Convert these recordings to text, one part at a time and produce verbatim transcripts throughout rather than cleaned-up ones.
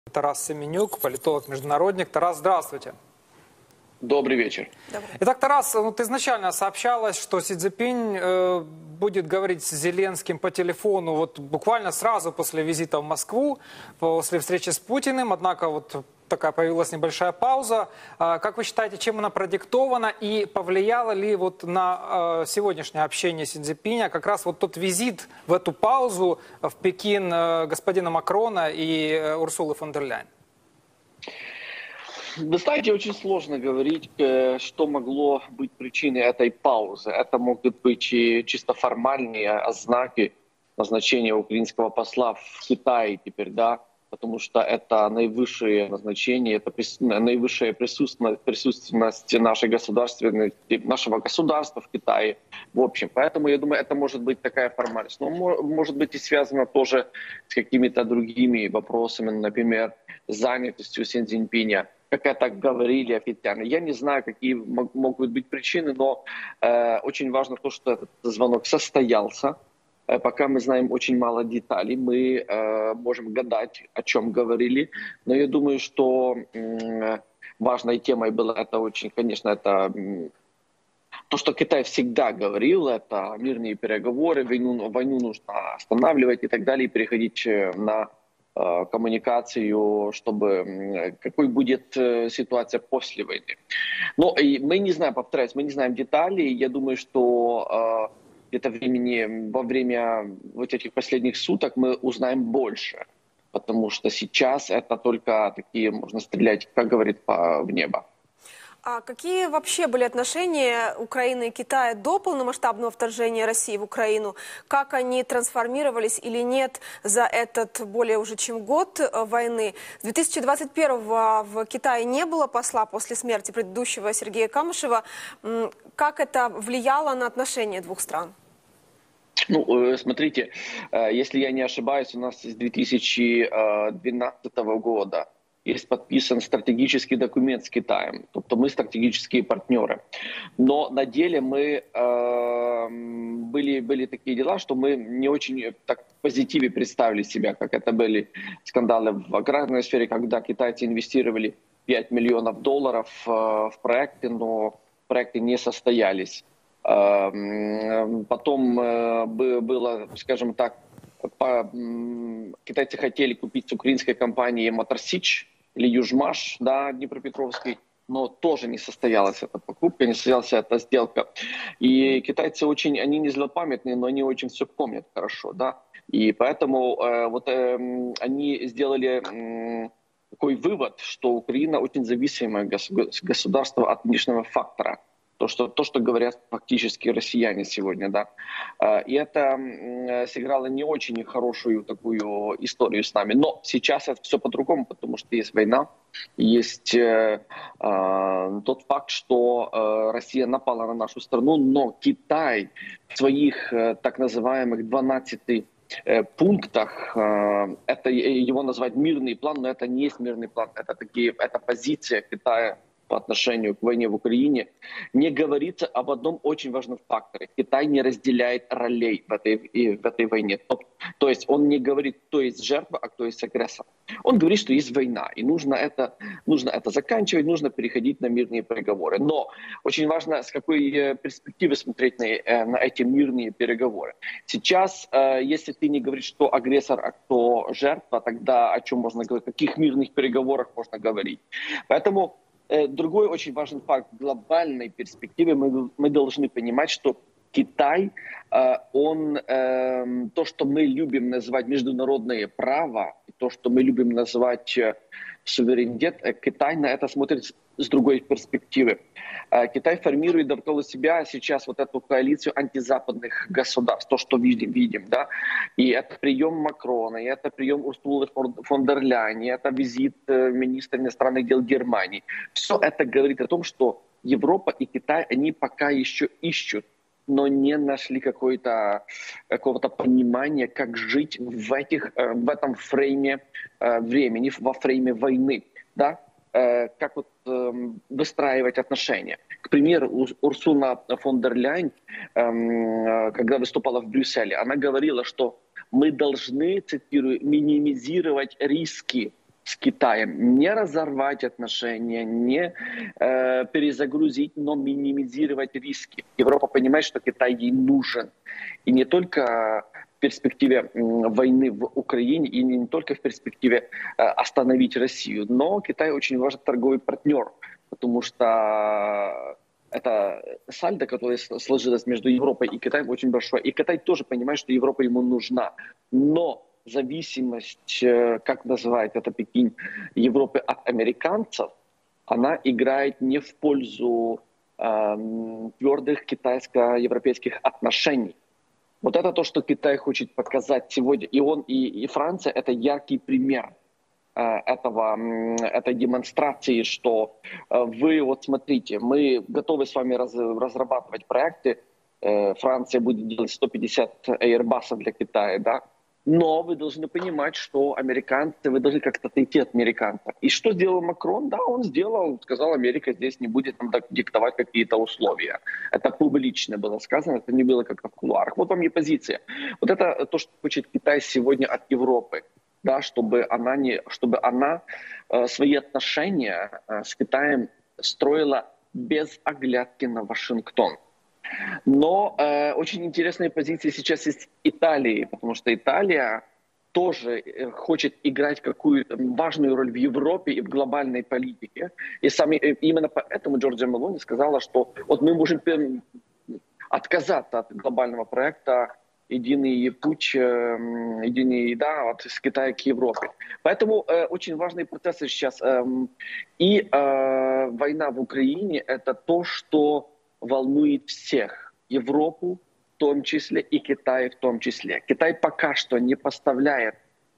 Тарас Семенюк, политолог-международник. Тарас, здравствуйте. Добрый вечер. Итак, Тарас, вот изначально сообщалось, что Си Цзиньпинь э, будет говорить с Зеленским по телефону вот буквально сразу после визита в Москву, после встречи с Путиным. Однако вот такая появилась небольшая пауза. Э, как вы считаете, чем она продиктована и повлияла ли вот на э, сегодняшнее общение Си Цзиньпиня как раз вот тот визит в эту паузу в Пекин э, господина Макрона и э, Урсулы фон дер Ляйен? Вы знаете, очень сложно говорить, что могло быть причиной этой паузы. Это могут быть и чисто формальные знаки назначения украинского посла в Китае теперь, да, потому что это наивысшее назначение, это наивысшая присутственность нашей государственности, нашего государства в Китае, в общем. Поэтому, я думаю, это может быть такая формальность. Но может быть и связано тоже с какими-то другими вопросами, например, с занятостью Си Цзиньпиня, как это говорили официально. Я не знаю, какие могут быть причины, но э, очень важно то, что этот звонок состоялся. Э, пока мы знаем очень мало деталей, мы э, можем гадать, о чем говорили. Но я думаю, что э, важной темой было это очень, конечно, это э, то, что Китай всегда говорил, это мирные переговоры, войну, войну нужно останавливать и так далее, и переходить на коммуникацию, чтобы какой будет ситуация после войны. Но и мы не знаем, повторяюсь, мы не знаем деталей. Я думаю, что э, где-то времени, во время вот этих последних суток мы узнаем больше, потому что сейчас это только такие, можно стрелять, как говорит, по, в небо. А какие вообще были отношения Украины и Китая до полномасштабного вторжения России в Украину? Как они трансформировались или нет за этот более уже чем год войны? С две тысячи двадцать первого в Китае не было посла после смерти предыдущего Сергея Камышева. Как это влияло на отношения двух стран? Ну, смотрите, если я не ошибаюсь, у нас с две тысячи двенадцатого года есть подписан стратегический документ с Китаем, тобто мы стратегические партнеры. Но на деле мы э, были, были такие дела, что мы не очень так в позитиве представили себя, как это были скандалы в аграрной сфере, когда китайцы инвестировали пять миллионов долларов э, в проекты, но проекты не состоялись. Э, потом э, было, скажем так, по, китайцы хотели купить с украинской компанией Моторсич или Южмаш, да, Днепропетровский, но тоже не состоялась эта покупка, не состоялась эта сделка. И китайцы очень, они не злопамятные, но они очень все помнят хорошо, да. И поэтому э, вот э, они сделали э, такой вывод, что Украина очень зависимое государство от внешнего фактора. То что, то, что говорят фактически россияне сегодня, да. И это сыграло не очень хорошую такую историю с нами. Но сейчас это все по-другому, потому что есть война, есть э, э, тот факт, что э, Россия напала на нашу страну, но Китай в своих э, так называемых двенадцати э, пунктах, э, это его назвать мирный план, но это не есть мирный план, это, такие, это позиция Китая по отношению к войне в Украине, не говорится об одном очень важном факторе. Китай не разделяет ролей в этой, в этой войне. То, то есть он не говорит, кто есть жертва, а кто есть агрессор. Он говорит, что есть война, и нужно это, нужно это заканчивать, нужно переходить на мирные переговоры. Но очень важно, с какой перспективы смотреть на, на эти мирные переговоры. Сейчас, если ты не говоришь, что агрессор, а кто жертва, тогда о чем можно говорить, о каких мирных переговорах можно говорить. Поэтому другой очень важный факт в глобальной перспективе, мы, мы должны понимать, что Китай, он, то, что мы любим называть международное право, то, что мы любим называть суверенитет, Китай на это смотрит с другой перспективы. Китай формирует около себя сейчас вот эту коалицию антизападных государств, то, что видим, видим, да, и это прием Макрона, и это прием Урсулы фон дер Ляйен, и это визит министра иностранных дел Германии. Все это говорит о том, что Европа и Китай, они пока еще ищут, но не нашли какой-то, какого-то понимания, как жить в, этих, в этом фрейме времени, во фрейме войны, да? Как вот выстраивать отношения. К примеру, Урсула фон дер Ляйен, когда выступала в Брюсселе, она говорила, что мы должны, цитирую, минимизировать риски с Китаем. Не разорвать отношения, не э, перезагрузить, но минимизировать риски. Европа понимает, что Китай ей нужен. И не только в перспективе м, войны в Украине, и не только в перспективе э, остановить Россию, но Китай очень важный торговый партнер, потому что это сальдо, которое сложилось между Европой и Китаем, очень большое. И Китай тоже понимает, что Европа ему нужна. Но зависимость, как называет это Пекин, Европы от американцев, она играет не в пользу э, твердых китайско-европейских отношений. Вот это то, что Китай хочет показать сегодня. И он, и, и Франция — это яркий пример э, этого, этой демонстрации, что э, вы, вот смотрите, мы готовы с вами раз, разрабатывать проекты. Э, Франция будет делать сто пятьдесят Airbus'ов для Китая, да? Но вы должны понимать, что американцы, вы должны как-то отойти от американцев. И что сделал Макрон? Да, он сделал, сказал, Америка здесь не будет нам диктовать какие-то условия. Это публично было сказано, это не было как-то в кулуарах. Вот вам и позиция. Вот это то, что хочет Китай сегодня от Европы. Да, чтобы она, не, чтобы она э, свои отношения э, с Китаем строила без оглядки на Вашингтон. Но э, очень интересная позиция сейчас есть Италии, потому что Италия тоже хочет играть какую-то важную роль в Европе и в глобальной политике. И сами, именно поэтому Джорджия Мелони сказала, что вот мы можем отказаться от глобального проекта «Единый путь», единый, да, от Китая к Европе. Поэтому э, очень важные процессы сейчас. Э, и э, война в Украине — это то, что волнует всех. Европу в том числе и Китай в том числе. Китай пока что не поставляет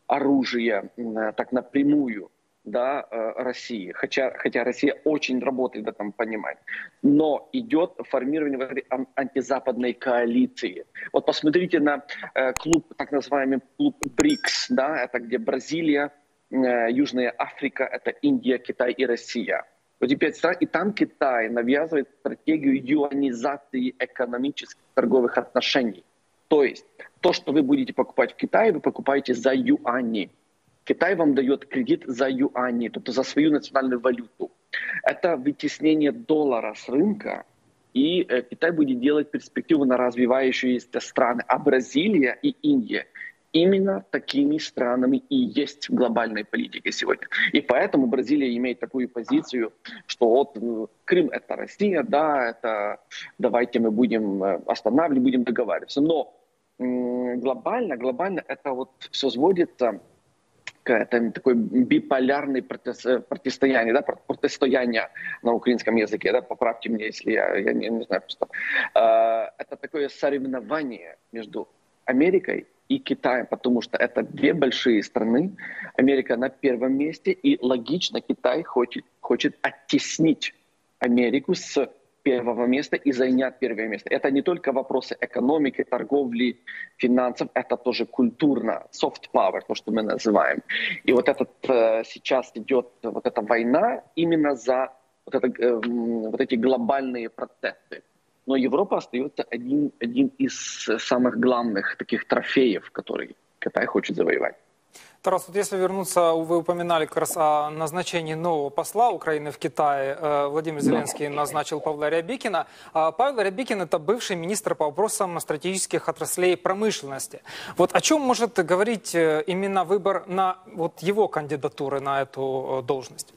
оружие так напрямую, да, России, хотя, хотя Россия очень работает в этом понимании. Но идет формирование антизападной коалиции. Вот посмотрите на клуб, так называемый клуб БРИКС, да, это где Бразилия, Южная Африка, это Индия, Китай и Россия. Вот теперь и там Китай навязывает стратегию юанизации экономических торговых отношений. То есть то, что вы будете покупать в Китае, вы покупаете за юани. Китай вам дает кредит за юани, то есть за свою национальную валюту. Это вытеснение доллара с рынка, и э, Китай будет делать перспективу на развивающиеся страны. А Бразилия и Индия именно такими странами и есть в глобальной политике сегодня. И поэтому Бразилия имеет такую позицию, что вот Крым — это Россия, да, это давайте мы будем останавливать, будем договариваться. Но м- глобально, глобально это вот все сводится к этому такой биполярной противостояние, да, противостояние на украинском языке, да, поправьте меня, если я, я не, не знаю просто. Это такое соревнование между Америкой и Китаем, потому что это две большие страны. Америка на первом месте, и логично Китай хочет, хочет оттеснить Америку с первого места и занять первое место. Это не только вопросы экономики, торговли, финансов, это тоже культурно, soft power, то, что мы называем. И вот этот сейчас идет вот эта война именно за вот, это, вот эти глобальные процессы. Но Европа остается один, один из самых главных таких трофеев, которые Китай хочет завоевать. Тарас, вот если вернуться, вы упоминали как раз о назначении нового посла Украины в Китае. Владимир Зеленский назначил Павла Рябикина. Павел Рябикин – это бывший министр по вопросам стратегических отраслей промышленности. Вот о чем может говорить именно выбор на вот его кандидатуры на эту должность?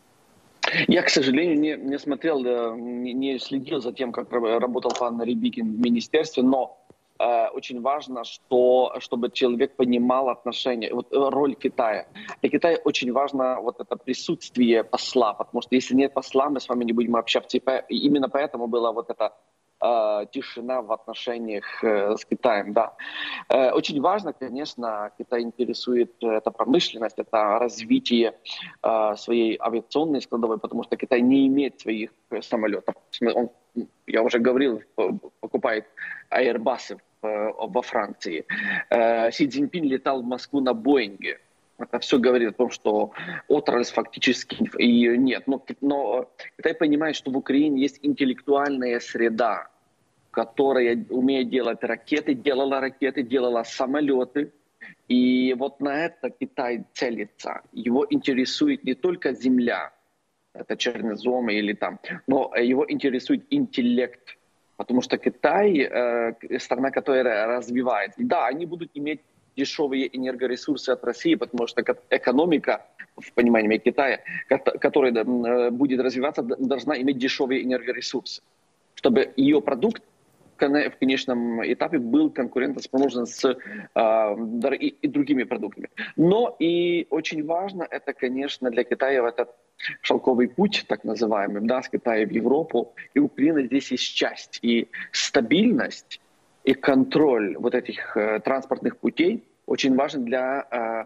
Я, к сожалению, не, не смотрел, не, не следил за тем, как работал пан Рябикин в министерстве, но э, очень важно, что, чтобы человек понимал отношения, вот, роль Китая. Для Китая очень важно вот это присутствие посла, потому что если нет посла, мы с вами не будем общаться. И именно поэтому была вот эта э, тишина в отношениях э, с Китаем. Да. Э, очень важно, конечно, Китай интересует эта промышленность, это развитие э, своей авиационной складовой, потому что Китай не имеет своих самолетов. Он, я уже говорил, покупает Airbus'ы э, во Франции. Э, Си Цзиньпин летал в Москву на Боинге. Это все говорит о том, что отрасль фактически ее нет. Но, но Китай понимает, что в Украине есть интеллектуальная среда, которая умеет делать ракеты, делала ракеты, делала самолеты. И вот на это Китай целится. Его интересует не только земля, это черноземы или там, но его интересует интеллект. Потому что Китай, э, страна, которая развивает, да, они будут иметь дешевые энергоресурсы от России, потому что экономика, в понимании Китая, которая будет развиваться, должна иметь дешевые энергоресурсы, чтобы ее продукт в конечном этапе был конкурентоспособен с э, и, и другими продуктами. Но и очень важно, это, конечно, для Китая этот шелковый путь, так называемый, да, с Китая в Европу, и Украина здесь есть часть. И стабильность и контроль вот этих э, транспортных путей очень важен для э,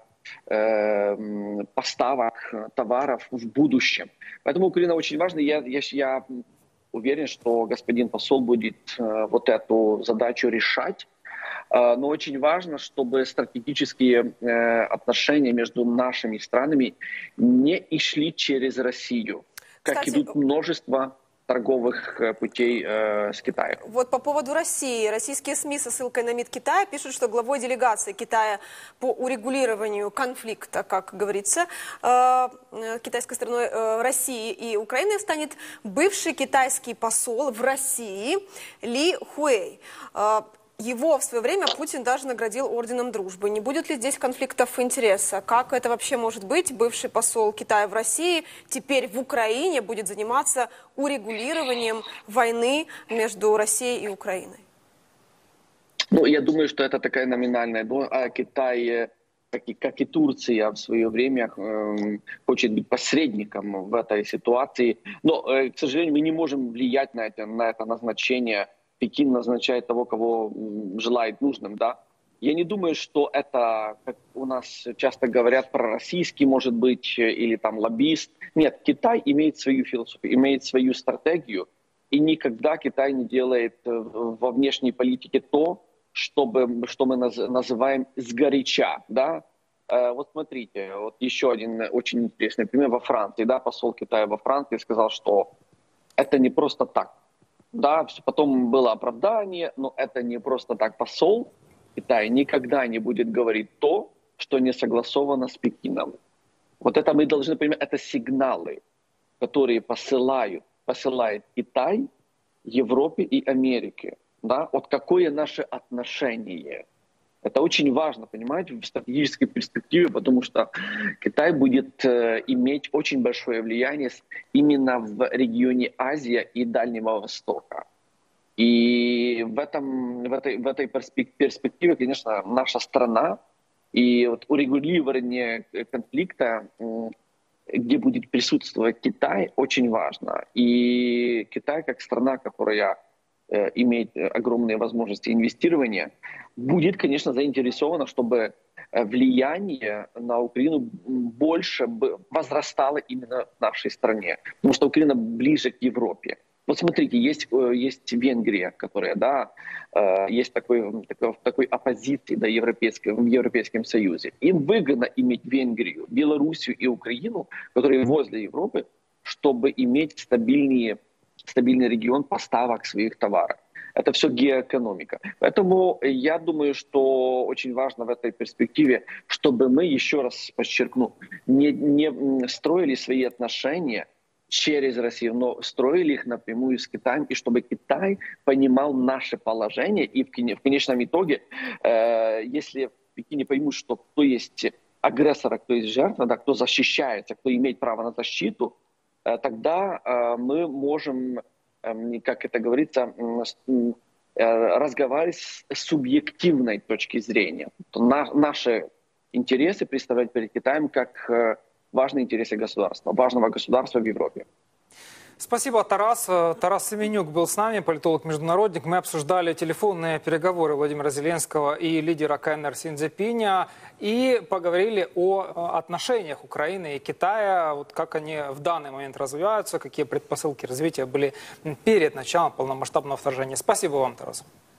э, поставок товаров в будущем. Поэтому Украина очень важна. Я, я, я уверен, что господин посол будет э, вот эту задачу решать. Э, но очень важно, чтобы стратегические э, отношения между нашими странами не шли через Россию, как Кстати, идут множество торговых путей э, с Китаем. Вот по поводу России. Российские СМИ со ссылкой на МИД Китая пишут, что главой делегации Китая по урегулированию конфликта, как говорится, э, китайской стороной э, России и Украины станет бывший китайский посол в России Ли Хуэй. Э, Его в свое время Путин даже наградил орденом дружбы. Не будет ли здесь конфликтов интереса? Как это вообще может быть? Бывший посол Китая в России теперь в Украине будет заниматься урегулированием войны между Россией и Украиной? Ну, я думаю, что это такая номинальная. А Китай, как и, как и Турция в свое время, э, хочет быть посредником в этой ситуации. Но, э, к сожалению, мы не можем влиять на это, на это назначение. Пекин назначает того, кого желает нужным, да. Я не думаю, что это, как у нас часто говорят, пророссийский, может быть, или там лоббист. Нет, Китай имеет свою философию, имеет свою стратегию, и никогда Китай не делает во внешней политике то, чтобы, что мы называем сгоряча, да. Вот смотрите, вот еще один очень интересный пример во Франции, да, посол Китая во Франции сказал, что это не просто так. Да, потом было оправдание, но это не просто так. Посол Китая никогда не будет говорить то, что не согласовано с Пекином. Вот это мы должны понимать, это сигналы, которые посылают, посылает Китай Европе и Америке. Да? Вот какое наше отношение. Это очень важно понимать в стратегической перспективе, потому что Китай будет э, иметь очень большое влияние именно в регионе Азии и Дальнего Востока. И в, этом, в, этой, в этой перспективе, конечно, наша страна и вот урегулирование конфликта, э, где будет присутствовать Китай, очень важно. И Китай, как страна, которая э, имеет огромные возможности инвестирования, будет, конечно, заинтересована, чтобы влияние на Украину больше возрастало именно в нашей стране. Потому что Украина ближе к Европе. Вот смотрите, есть, есть Венгрия, которая, да, есть такой, такой, такой оппозиции, да, европейской, в Европейском Союзе. Им выгодно иметь Венгрию, Белоруссию и Украину, которые возле Европы, чтобы иметь стабильный, стабильный регион поставок своих товаров. Это все геоэкономика. Поэтому я думаю, что очень важно в этой перспективе, чтобы мы, еще раз подчеркну, не, не строили свои отношения через Россию, но строили их напрямую с Китаем, и чтобы Китай понимал наше положение. И в, в конечном итоге, э, если в Пекине поймут, что кто есть агрессор, а кто есть жертва, да, кто защищается, кто имеет право на защиту, э, тогда э, мы можем, как это говорится, разговаривать с субъективной точки зрения. Наши интересы представлять перед Китаем как важные интересы государства, важного государства в Европе. Спасибо, Тарас. Тарас Семенюк был с нами, политолог-международник. Мы обсуждали телефонные переговоры Владимира Зеленского и лидера КНР Си Цзиньпиня и поговорили о отношениях Украины и Китая, вот как они в данный момент развиваются, какие предпосылки развития были перед началом полномасштабного вторжения. Спасибо вам, Тарас.